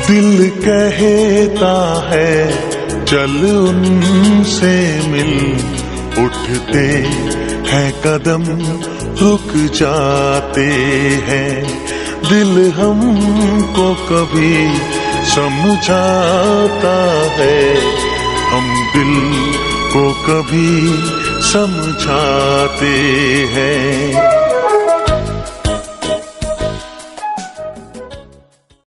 दिल कहता है चल उनसे मिल, उठते हैं कदम रुक जाते हैं। दिल हमको कभी समझाता है, हम दिल को कभी समझाते हैं।